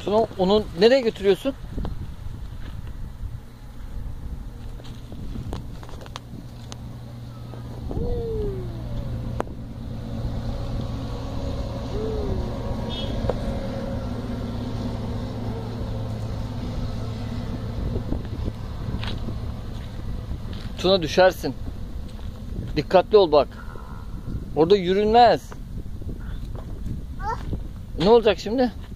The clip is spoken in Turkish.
Tuna, onu nereye götürüyorsun? Tuna, düşersin. Dikkatli ol bak. Orada yürünmez. Ne olacak şimdi?